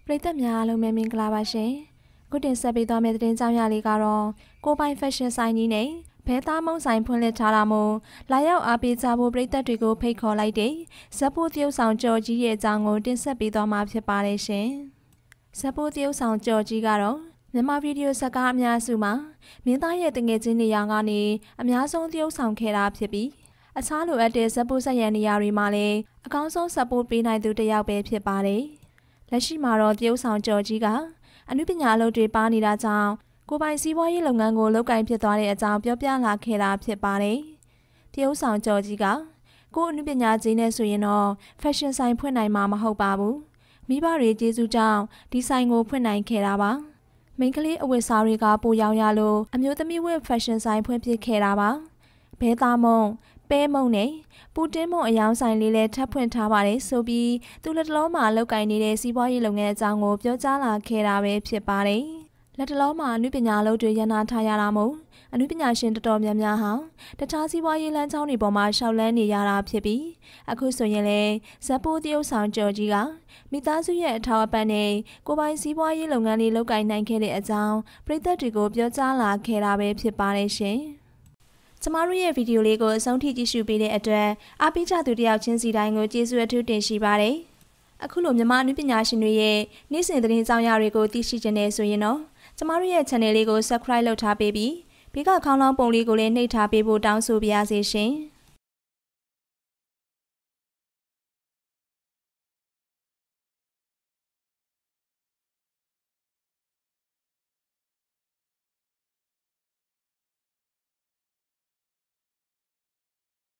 ပရိသတ်များအားလုံးပဲမင်္ဂလာပါရှင်။ခုတင်ဆက်ပေးသွားမယ့်သတင်းကြောင်းရာလေးကတော့ကိုပိုင်ဖက်ရှင်ဆိုင်ကြီးနဲ့ဘဲသားမုံဆိုင်ဖွင့်လှစ်ထားတာမို့လာရောက်အားပေးကြဖို့ပရိသတ်တွေကိုဖိတ်ခေါ်လိုက်တဲ့ဇက်ပိုးတရုတ်ဆောင်ကျော်ကြီးရဲ့အကြောင်းကိုတင်ဆက်ပေးသွားမှာဖြစ်ပါတယ်ရှင်။ဇက်ပိုးတရုတ်ဆောင်ကျော်ကြီးကတော့မြန်မာဗီဒီယိုဇာတ်ကားအများစုမှာမင်းသားရဲ့တငယ်ချင်းနေရာကနေအများဆုံးတရုတ်ဆောင်ခဲ့တာဖြစ်ပြီးအခြားလိုအပ်တဲ့ဇက်ပိုးဆက်ရန်နေရာတွေမှာလည်းအကောင်းဆုံးဇက်ပိုးပေးနိုင်သူတစ်ယောက်ပဲဖြစ်ပါတယ်။လက်ရှိမှာတော့တရုတ်ဆောင်ကျော်ကြီးကအနုပညာအလုပ်တွေပါနေတာကြောင့်ကိုပိုင်စီးပွားရေးလုပ်ငန်းကိုလုပ်ကိုင်ဖြစ်သွားတဲ့အကြောင်းပြောပြလာခဲ့တာဖြစ်ပါတယ်။တရုတ်ဆောင်ကျော်ကြီးကကိုအနုပညာကြီးနဲ့ဆိုရင်တော့ဖက်ရှင်ဆိုင်ဖွင့်နိုင်မှာမဟုတ်ပါဘူး။မိဘတွေကျေးဇူးကြောင့်ဒီဆိုင်ကိုဖွင့်နိုင်ခဲ့တာပါ။မိန်းကလေးအဝတ်စားတွေကပိုရောင်းရလို့အမျိုးသမီးဝတ်ဖက်ရှင်ဆိုင်ဖွင့်ဖြစ်ခဲ့တာပါ။ဘဲသားမုံပဲမုံနဲ့ပူတင်းမုံအယောင်ဆိုင်လေးလည်းထပ်ဖွင့်ထားပါတယ်ဆိုပြီးသူလက်တလုံးမှာလောက်ကင်နေတဲ့စီးပွားရေးလုပ်ငန်းအကြောင်းကိုပြောကြားလာခဲ့တာပဲဖြစ်ပါတယ်။လက်တလုံးမှာအနုပညာလုပ်တွေရန်နာထားရတာမို့အနုပညာရှင်တော်တော်များများဟာတခြားစီးပွားရေးလမ်းကြောင်းတွေပေါ်မှာရှောက်လန်းနေရတာဖြစ်ပြီးအခုဆိုရင်လည်းဇက်ပိုးတရုတ်ဆောင်ကျော်ကြီးကမိသားစုရဲ့အထောက်အပံ့နဲ့ကိုပိုင်စီးပွားရေးလုပ်ငန်းလေးလုပ်ကိုင်နိုင်ခဲ့တဲ့အကြောင်းပရိသတ်တွေကိုပြောကြားလာခဲ့တာပဲဖြစ်ပါတယ်ရှင်။ကျမတို့ရဲ့ဗီဒီယိုလေးကိုအဆုံးထိကြည့်ရှုပေးတဲ့အတွက်အားပေးကြသူတယောက်ချင်းစီတိုင်းကိုကျေးဇူးအထူးတင်ရှိပါတယ်။အခုလိုမြန်မာအနုပညာရှင်တွေရဲ့နေ့စဉ်သတင်းကြောင်းရာတွေကိုသိရှိချင်နေဆိုရင်တော့ကျမတို့ရဲ့ channel လေးကို subscribe လုပ်ထားပေးပြီးဘေးကခေါင်းလောင်းပုံလေးကိုလည်းနှိပ်ထားပေးဖို့တောင်းဆိုပါရစေရှင်။